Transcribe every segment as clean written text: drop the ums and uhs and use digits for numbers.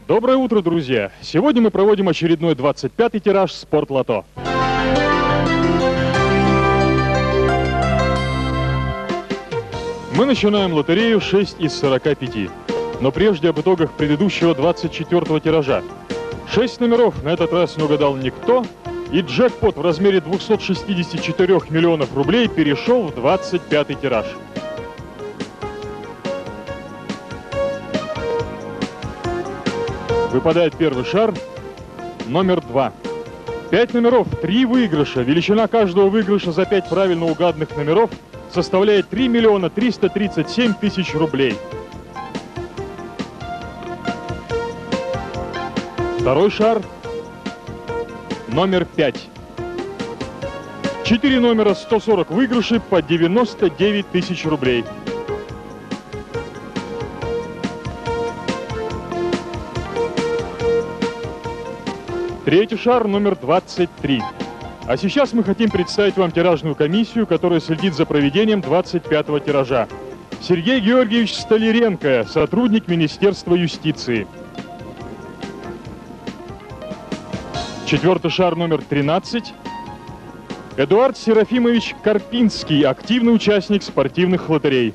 Доброе утро, друзья! Сегодня мы проводим очередной 25-й тираж «Спортлото». Мы начинаем лотерею 6 из 45. Но прежде об итогах предыдущего 24-го тиража. 6 номеров на этот раз не угадал никто, и джекпот в размере 264 миллионов рублей перешел в 25-й тираж. Выпадает первый шар, номер 2. 5 номеров, 3 выигрыша. Величина каждого выигрыша за 5 правильно угаданных номеров составляет 3 миллиона 337 тысяч рублей. Второй шар, номер 5. 4 номера, 140 выигрышей по 99 тысяч рублей. Третий шар, номер 23. А сейчас мы хотим представить вам тиражную комиссию, которая следит за проведением 25-го тиража. Сергей Георгиевич Столяренко, сотрудник Министерства юстиции. Четвертый шар, номер 13. Эдуард Серафимович Карпинский, активный участник спортивных лотерей.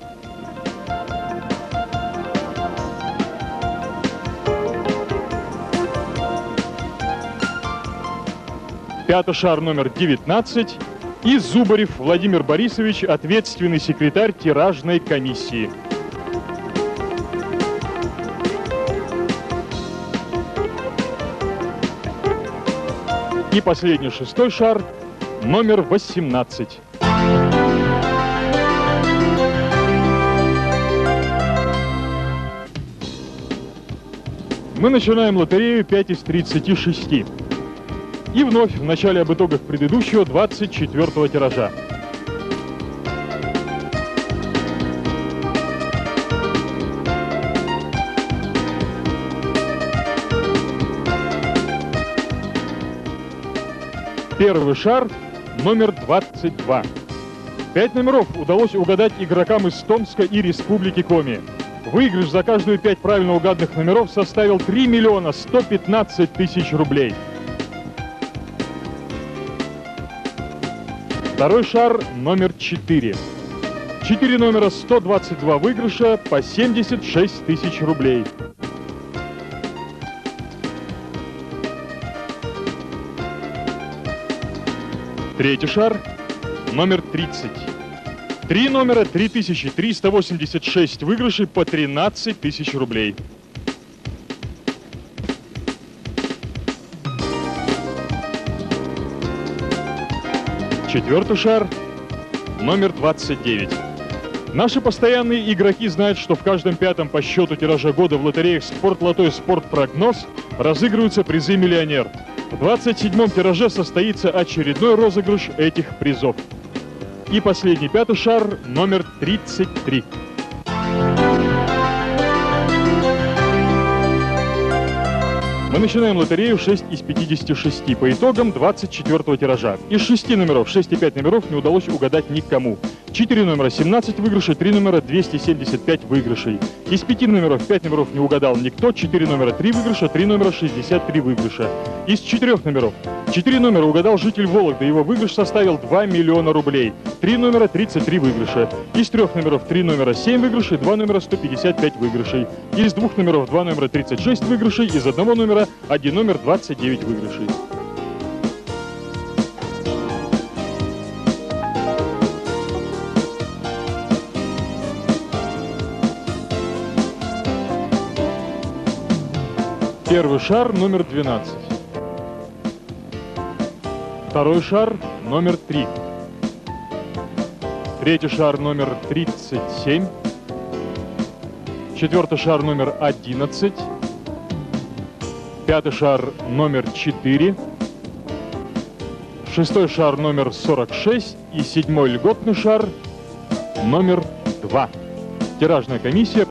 Пятый шар, номер 19. И Зубарев Владимир Борисович, ответственный секретарь тиражной комиссии. И последний, шестой шар, номер 18. Мы начинаем лотерею 5 из 36. И вновь в начале об итогах предыдущего 24-го тиража. Первый шар, номер 22. 5 номеров удалось угадать игрокам из Томска и Республики Коми. Выигрыш за каждую 5 правильно угаданных номеров составил 3 миллиона 115 тысяч рублей. Второй шар, номер 4. 4 номера, 122 выигрыша по 76 тысяч рублей. Третий шар, номер 30. 3 номера, 3386 выигрышей по 13 тысяч рублей. Четвертый шар, номер 29. Наши постоянные игроки знают, что в каждом пятом по счету тиража года в лотереях «Спортлото» и «Спортпрогноз» разыгрываются призы «Миллионер». В 27-м тираже состоится очередной розыгрыш этих призов. И последний, пятый шар, номер 33. Мы начинаем лотерею 6 из 56 по итогам 24-го тиража. Из 6 номеров, 6,5 номеров не удалось угадать никому. 4 номера 17 выигрышей, 3 номера 275 выигрышей. Из 5 номеров 5 номеров не угадал никто, 4 номера 3 выигрыша, 3 номера 63 выигрыша. Из 4 номеров 4 номера угадал житель Вологды, его выигрыш составил 2 миллиона рублей. 3 номера 33 выигрыша. Из 3 номеров 3 номера 7 выигрышей, 2 номера 155 выигрышей. Из 2 номеров 2 номера 36 выигрышей, из 1 номера 1 номер 29 выигрышей. Первый шар, номер 12. Второй шар, номер 3. Третий шар, номер 37. Четвертый шар, номер 11. Пятый шар, номер 4. Шестой шар, номер 46. И седьмой льготный шар, номер 2. Тиражная комиссия